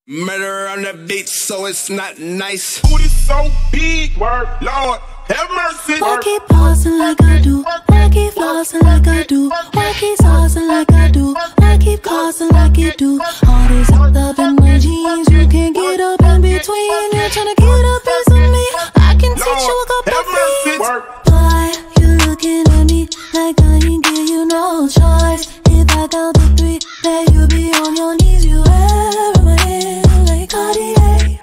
Murder on the beat, so it's not nice. Booty so big, word, Lord, have mercy. Why keep pausing like I do? Why keep flossing like I do? Why keep saucing like I do? Why keep causing like you do? All this up in my jeans, you can't get up in between. You're trying to get a piece of me. I can teach you a couple things. Why you looking at me like I ain't give you no choice? If I count to 3, then you be on your knees. You have my hand like Cartier.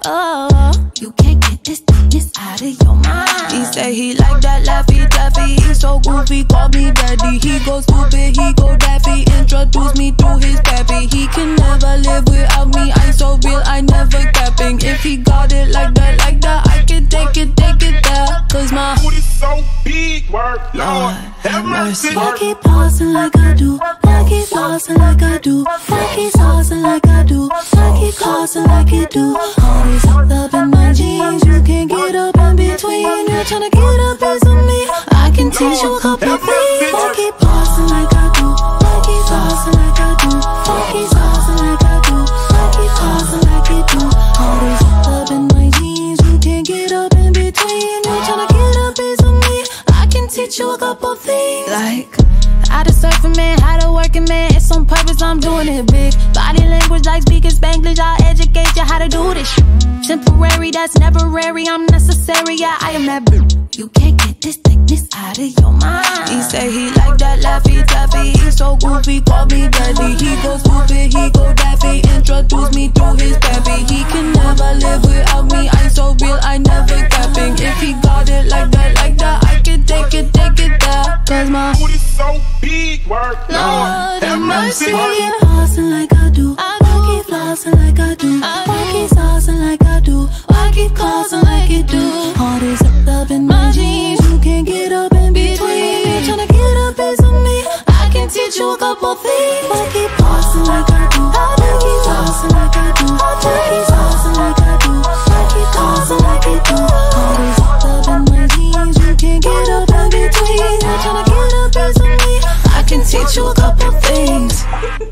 Oh, you can't get this thickness out of your mind. He say he like that Laffy Taffy. He so goofy, call me daddy. He go stupid, he go daffy. Introduce me to his papi. He can never live without me. I'm so real, I never capping. If he got it like that, I can take it there. Cause my booty so big, word, Lord, have mercy. Why keep pausing like I do? Why keep flossing like I do? Why keep saucing like I do? Why keep causing like you do? All this up in my jeans, you can't get up in between. You're trying to get a piece of me. I can teach you a couple things. Why keep pausing like I do? Why keep flossing like I do? Why keep saucing like I do? Why keep causing like you do? All this up in my jeans, you can't get up in between. You're trying to get a piece of me. I can teach you a couple things. Like how to surf a man, how to work a man. It's on purpose, I'm doing it big. Body language like speaking Spanglish. I'll educate you how to do this shit. Temporary, that's never rare. I'm necessary, yeah, I am that bitch. You can't get this thickness out of your mind. He say he like that Laffy Taffy. He so goofy, call me daddy. He go stupid, he go daffy. Introduce me to his papi. He can never live without me. I'm so real, I never capping. If he got it like that, I can take it there. Cause my booty so big, word, Lord, have mercy. Why keep pausing like I do? Why keep flossing like I do? Why keep saucing like I do? Why keep causing like you do? All this up in my jeans, you can't get up in between. You're trying to get a piece of me. I can teach you a couple things. Why keep pausing like I do? Why keep flossing like I do? Why keep saucing like I do? Why keep causing like you do? All this up in my jeans, you can't get up in between. You're trying to get a piece of me. I can teach you a couple things.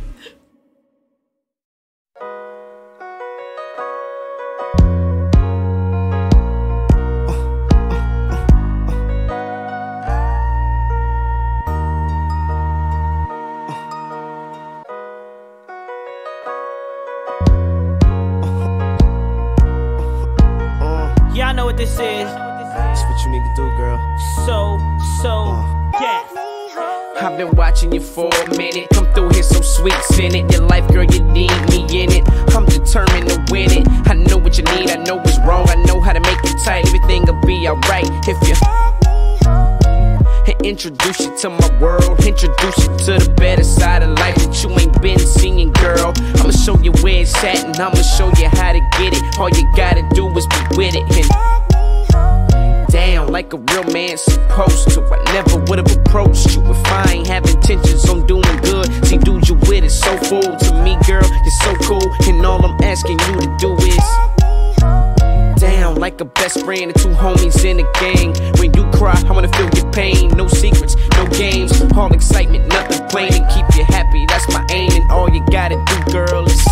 Yeah, I know what this is. That's what you need to do, girl. Yeah. I've been watching you for a minute. Come through here so sweet, send it. Your life, girl, you need me in it. I'm determined to win it. I know what you need, I know what's wrong. I know how to make you tight. Everything'll be alright if you introduce you to my world. Introduce you to the better side of life that you ain't been seeing, girl. I'ma show you where it's at and I'ma show you how to get it. All you gotta do is be with it and down like a real man supposed to. I never would've approached you if I ain't have intentions on doing good. See, dude, you with it so full to me, girl. You're so cool, and all I'm asking you to do is down like a best friend and 2 homies in a gang. When you cry, I wanna feel your pain. No secrets, no games, all excitement, nothing plain. And keep you happy, that's my aim. And all you gotta do, girl, is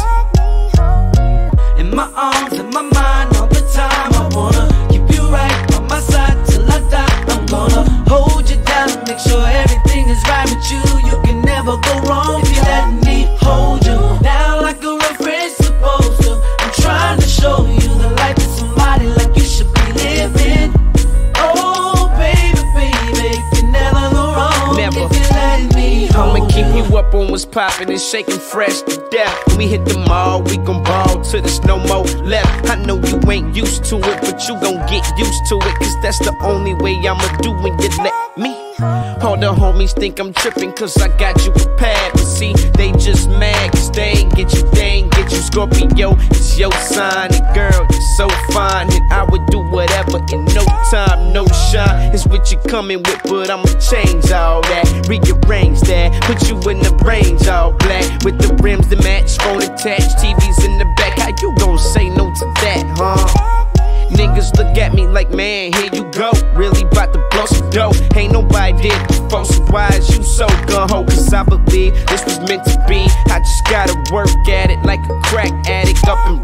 in my arms, in my mind, all the time. I wanna keep you right on my side till I die. I'm gonna hold you down and make sure everything is right with you. You can never go wrong if you let me hold you down like a real friend's supposed to. I'm trying to show you the life of somebody like you should be living. Oh, baby, you can never go wrong if you let me hold you. I'ma keep you up on what's poppin' and shaking fresh to death. When we hit the mall, we gon' ball till there's no more left. I know you ain't used to it, but you gon' get used to it. Cause that's the only way I'ma do when you let me. All the homies think I'm trippin' cause I got you prepared. But see, they just mad cause they ain't get you, Scorpio, it's your sign. And girl, you're so fine. And I would do whatever in no time, no shine. It's what you coming with, but I'ma change all that. Rearrange that, put you in the range all black. With the rims that match, phone attached, TVs in the back. How you gon' say no to that, huh? Niggas look at me like, man, here you go. Really bout to blow some dough. Ain't nobody did before, so why is you so gung-ho? Cause I believe this was meant to be. I just gotta work at it like a crack addict. Up and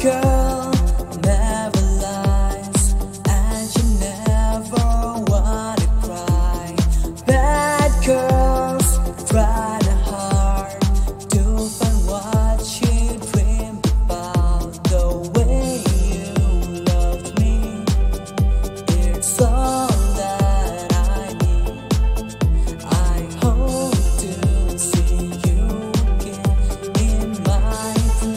girl never lies, and you never wanna cry. Bad girls trying hard to find what she dreamed about. The way you loved me, it's all that I need. I hope to see you again in my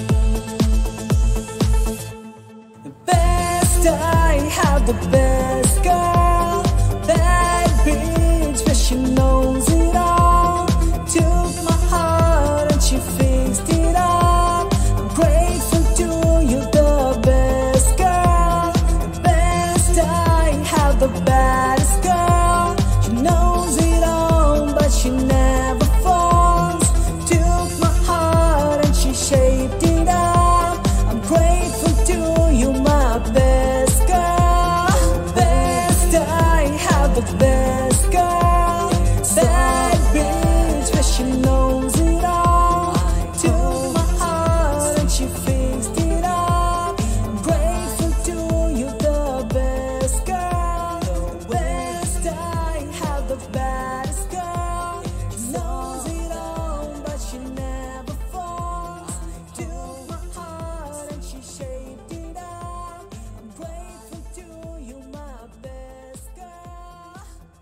dreams. The best I have, the best girl, that bitch, but she knows it all. Took my heart and she fixed it up. I'm grateful to you, the best girl. The best I have, the baddest girl. She knows it all, but she never falls. Took my heart and she shaped it up. I'm grateful to you, my best girl. Best I have, the best girl. Bad bitch, but she knows it all. Took my heart and she fixed it up. I'm grateful to you, the best girl. The best I have, the baddest girl. She knows it all, but she never falls. Took my heart and she shaped it up. I'm grateful to you, my best girl.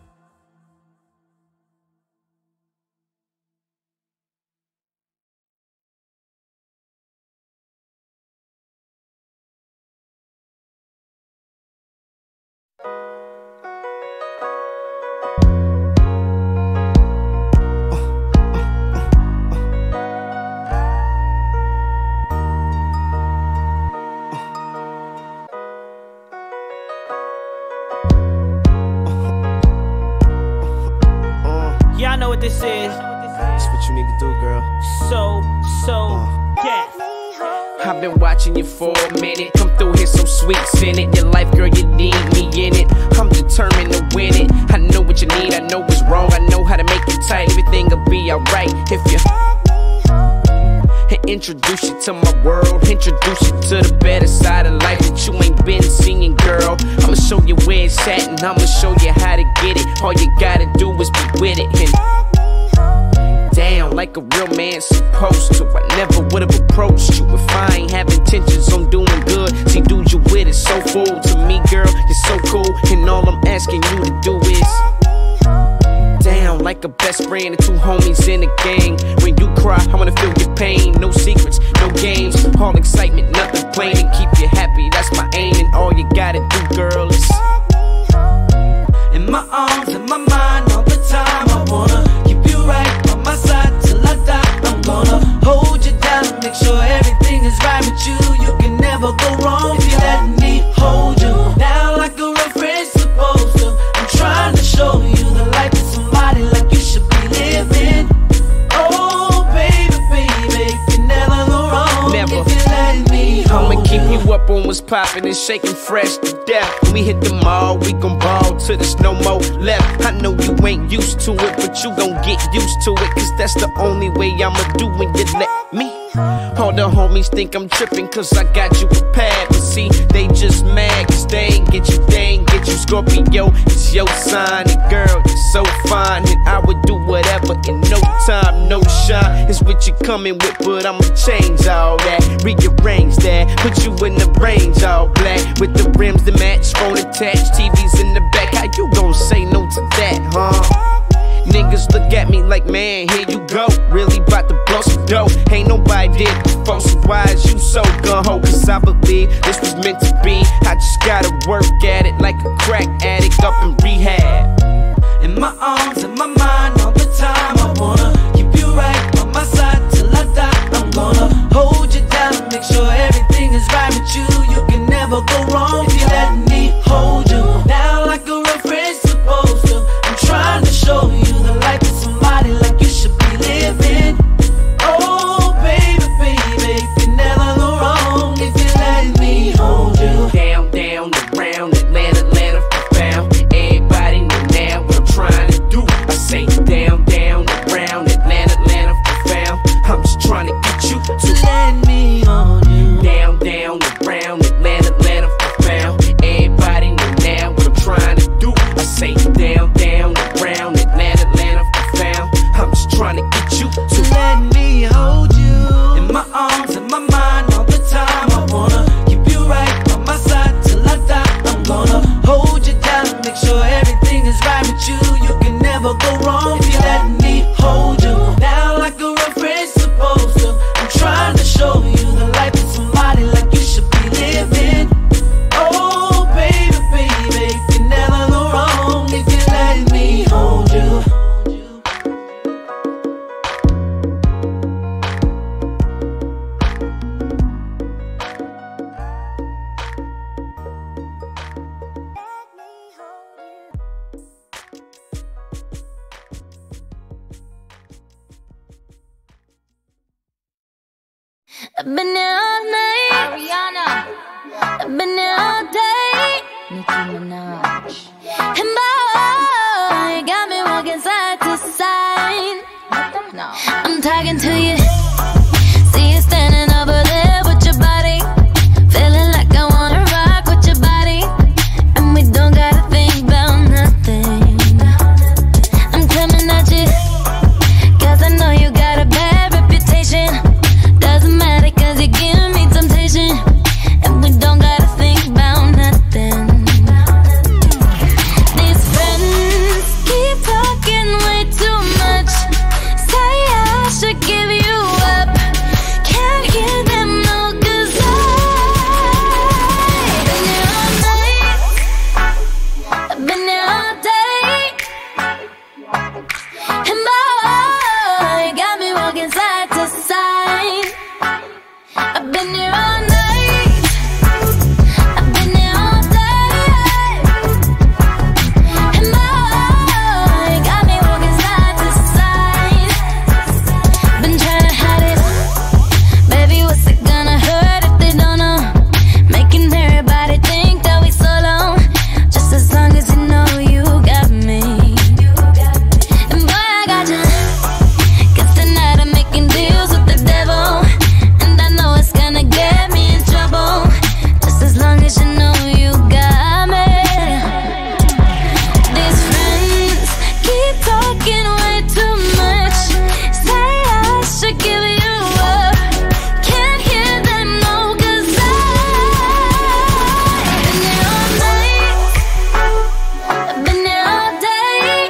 Y'all know what this is. That's what you need to do, girl. So deaf. I've been watching you for a minute. Come through here so sweet, send it. Your life, girl, you need me in it. I'm determined to win it. I know what you need, I know what's wrong. I know how to make you tight. Everything'll be alright if you introduce you to my world. Introduce you to the better side of life that you ain't been seeing, girl. I'ma show you where it's at and I'ma show you how to get it. All you gotta do is be with it and down like a real man supposed to. I never would've approached you if I ain't have intentions on doing good. See, dude, you with it so full to me, girl. You're so cool, and all I'm asking you to do is down like a best friend and two homies in a gang. When you cry, I wanna feel your pain. No secrets, no games, all excitement, nothing plain. And keep you happy, that's my aim. And all you gotta do, girl, is In my arms, in my mind, all the time. I wanna keep you right on my side till I die. I'm gonna hold you down, make sure everything is right with you. You can never go wrong if you let me hold you down like a real friend's supposed to. I'm trying to show you the life of somebody like you should be living. Oh, baby, baby, you can never go wrong Never. if you let me hold I'ma keep you. you up on what's poppin' and shaking fresh to death. When we hit the mall, we gon' ball till there's no more left. I know you ain't used to it, but you gon' get used to it, cause that's the only way I'ma do when you let me. All the homies think I'm trippin' cause I got you prepared. But see, they just mad cause they ain't get you Scorpio. It's your sign, and girl, you're so fine. And I would do whatever in no time, no shine. It's what you coming with, but I'ma change all that. Rearrange that, put you in the range all black. With the rims to match, phone attached, TVs in the back. How you gon' say no to that, huh? Niggas look at me like, man, here you go. Really bout to blow some dough. Ain't nobody did before, so why is you so gung-ho? Cause I believe this was meant to be. I just gotta work at it like a crack addict up in rehab. In my arms, in my mind, all the time. I wanna keep you right on my side till I die. I'm gonna hold you down, make sure everything is right with you. You can never go wrong if you let me hold you down like a real friend's supposed to. I'm trying to show you the life of somebody like you should be living. Oh, baby, baby, you can never go wrong if you let me hold you. Down, down, around, Atlanta, Atlanta, profound. Everybody know now what I'm trying to do. I say down, down, around, Atlanta, Atlanta, profound. I'm just trying to get you to Let me hold you. down, down, I've been here all night. Ariana. I've been here all day. Nicki Minaj. And boy, you got me walking side to side. No. I'm talking to you. See you standing over there with your body. Feeling like I wanna rock with your body. And we don't gotta think about nothing. I'm coming at you, cause I know you got a bad reputation. Doesn't matter cause you give me temptation. And we don't gotta think about nothing. These friends keep talking way too much. Say I should give you up. Can't hear them no, cause I've been here all night. I've been here all day. And boy, you got me walking side to side. I've been here all night. I've been here all day. And boy, you got me walking side to side. Been trying to hide it. Baby, what's it gonna hurt if they don't know? Making everybody think that we solo. Just as long as you know you got me. And boy, I got you. Cause tonight I'm making deals with the devil. And I know it's gonna get me in trouble. Just as long as you know you got me. These friends keep talking way too much. Say I should give you up. Can't hear them no, cause I've been here all night. I've been here all day.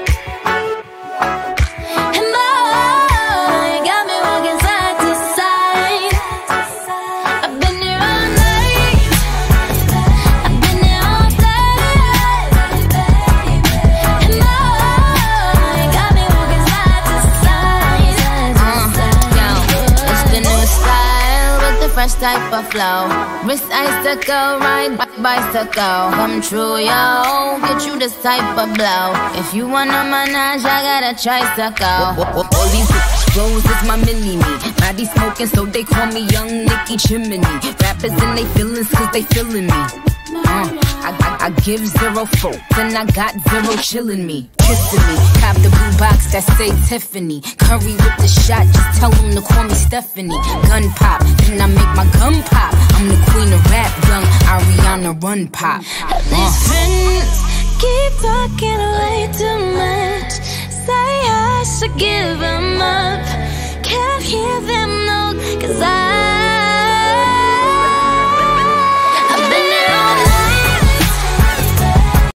And boy, you got me walking side to side. I've been here all night. I've been here all day. And boy, you got me walking side to side. It's the new style with the fresh type of flow. Wrist icicle, ride bicycle. Come true, yo. Get you this type of blow. If you wanna manage, I got a tricycle. All these flows is my mini-me. Body smoking, so they call me Young Nicky Chimney. Rappers and they feelings, cause they feeling me. I give zero folk, and I got zero chillin' me. Kissing me, cop the blue box that say Tiffany. Curry with the shot, just tell them to call me Stephanie. Gun pop, then I make my gun pop. I'm the queen of rap, young Ariana Run Pop. These friends keep talking way too much. Say I should give them up. Can't hear them no, cause I